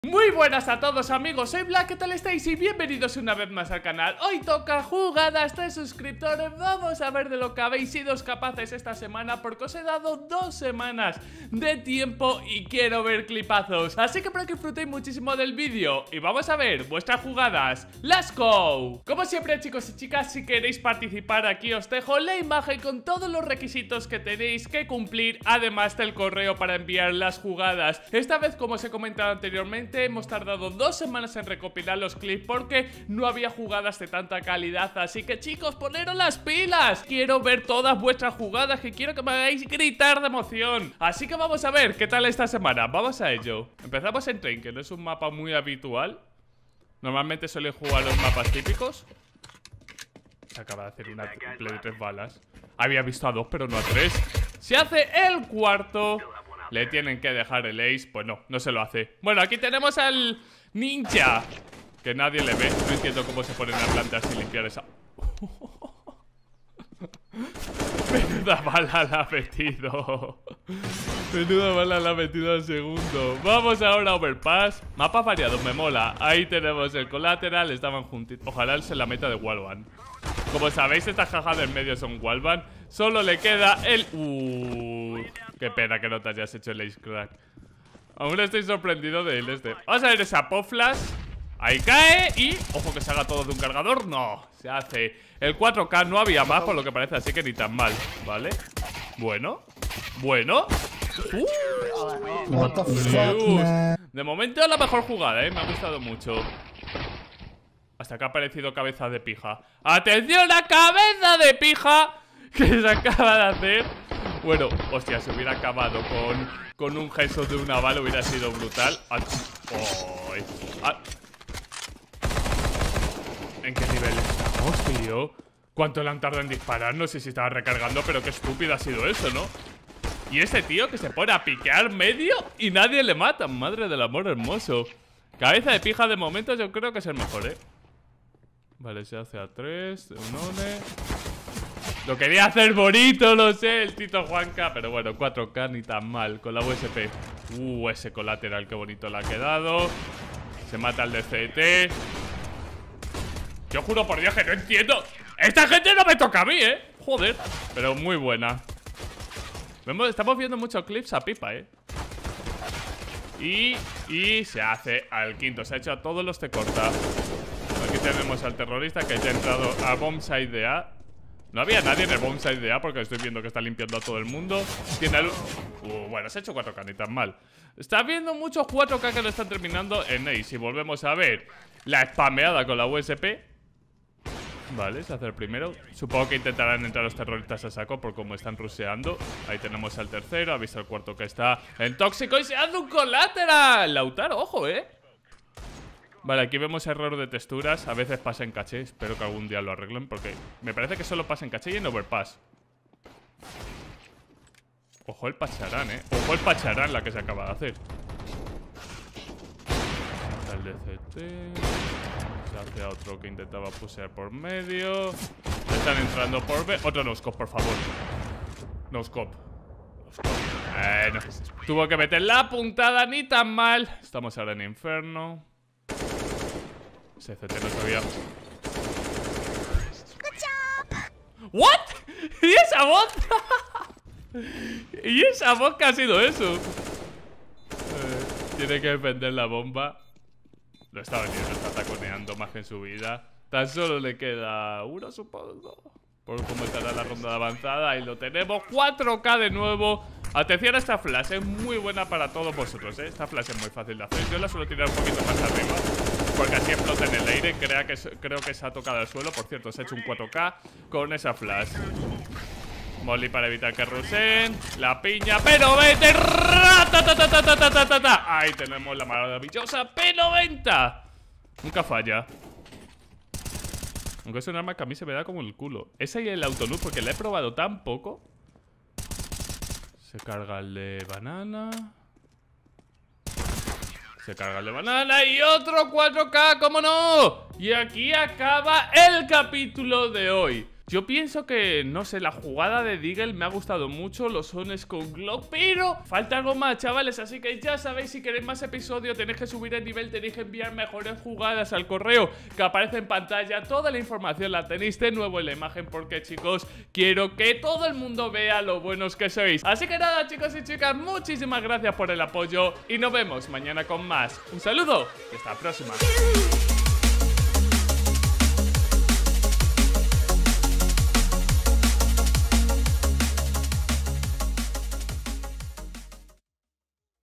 Muy buenas a todos amigos, soy Black, ¿qué tal estáis? Y bienvenidos una vez más al canal. Hoy toca jugadas de suscriptores. Vamos a ver de lo que habéis sido capaces esta semana, porque os he dado 2 semanas de tiempo y quiero ver clipazos. Así que espero que disfrutéis muchísimo del vídeo y vamos a ver vuestras jugadas. ¡Let's go! Como siempre, chicos y chicas, si queréis participar, aquí os dejo la imagen con todos los requisitos que tenéis que cumplir, además del correo para enviar las jugadas. Esta vez, como os he comentado anteriormente, hemos tardado 2 semanas en recopilar los clips porque no había jugadas de tanta calidad. Así que, chicos, poneros las pilas. Quiero ver todas vuestras jugadas, que quiero que me hagáis gritar de emoción. Así que vamos a ver qué tal esta semana. Vamos a ello. Empezamos en Train, que no es un mapa muy habitual. Normalmente suelen jugar los mapas típicos. Se acaba de hacer una triple de 3 balas. Había visto a 2 pero no a 3. Se hace el cuarto. Le tienen que dejar el ace. Pues no, no se lo hace. Bueno, aquí tenemos al ninja, que nadie le ve. No entiendo cómo se ponen a plantas sin limpiar esa. Menuda bala la ha metido. Menuda bala la ha metido al segundo. Vamos ahora a Overpass. Mapas variados, me mola. Ahí tenemos el Collateral, estaban juntitos. Ojalá él se la meta de Wallbang. Como sabéis, estas cajas del medio son Wallbang. Solo le queda el... qué pena que no te hayas hecho el Ace Crack. Aún estoy sorprendido de él Vamos a ver esa Pop Flash. Ahí cae y... ojo que se haga todo de un cargador. No, se hace el 4K. No había más por lo que parece, así que ni tan mal. Vale. Bueno. Bueno. De momento la mejor jugada, me ha gustado mucho. Hasta que ha aparecido cabeza de pija. ¡Atención, la cabeza de pija! Que se acaba de hacer. Bueno, hostia, si hubiera acabado con un gesto de una bala hubiera sido brutal. ¿En qué nivel estamos, tío? ¿Cuánto le han tardado en disparar? No sé si estaba recargando, pero qué estúpido ha sido eso, ¿no? Y ese tío que se pone a piquear medio y nadie le mata. Madre del amor hermoso. Cabeza de pija de momento yo creo que es el mejor, Vale, se hace a 3. Lo quería hacer bonito, lo sé, el Tito Juanca. Pero bueno, 4K ni tan mal con la USP. Ese Collateral, qué bonito le ha quedado. Se mata el DCT. Yo juro por Dios que no entiendo. Esta gente no me toca a mí, Joder, pero muy buena. Estamos viendo muchos clips a pipa, Y se hace al quinto. Se ha hecho a todos los de corta. Aquí tenemos al terrorista que ya ha entrado a Bombsite de A. No había nadie en el Bombsite de A porque estoy viendo que está limpiando a todo el mundo. Tiene el... bueno, se ha hecho 4K, ni tan mal. Está viendo muchos 4K que lo están terminando en Ace. Y volvemos a ver la spameada con la USP. Vale, se hace el primero. Supongo que intentarán entrar los terroristas a saco por cómo están rusheando. Ahí tenemos al tercero. Ha visto el cuarto que está en tóxico y se hace un Collateral. Lautaro, ojo, Vale, aquí vemos error de texturas. A veces pasa en caché. Espero que algún día lo arreglen porque me parece que solo pasa en caché y en Overpass. Ojo el Pacharán, Ojo el Pacharán la que se acaba de hacer. Está el DCT. Se hace a otro que intentaba pusear por medio. Están entrando por B. Otro no-scope, por favor. No-scope. No. Tuvo que meter la puntada, ni tan mal. Estamos ahora en Inferno. CCT no sabía. ¿What? ¿Y esa voz? ¿Y esa voz qué ha sido eso? Tiene que defender la bomba. Lo está vendiendo, está taconeando más que en su vida. Tan solo le queda uno, supongo. Por cómo estará la ronda de avanzada. Ahí lo tenemos, 4K de nuevo. Atención a esta flash, es muy buena para todos vosotros, Esta flash es muy fácil de hacer. Yo la suelo tirar un poquito más arriba porque así explota en el aire. Creo que se ha tocado el suelo. Por cierto, se ha hecho un 4K con esa flash. Molly para evitar que rusen. La piña, P90. Ahí tenemos la maravillosa P90. Nunca falla. Aunque es un arma que a mí se me da como el culo. Ese y el autoluz, porque la he probado tan poco. Se carga el de banana. Se carga el de banana y otro 4K, ¿cómo no? Y aquí acaba el capítulo de hoy. Yo pienso que, no sé, la jugada de Deagle me ha gustado mucho, los sones con Glock, pero falta algo más, chavales, así que ya sabéis, si queréis más episodios tenéis que subir el nivel, tenéis que enviar mejores jugadas al correo que aparece en pantalla. Toda la información la tenéis de nuevo en la imagen, porque, chicos, quiero que todo el mundo vea lo buenos que sois. Así que nada, chicos y chicas, muchísimas gracias por el apoyo y nos vemos mañana con más. Un saludo y hasta la próxima.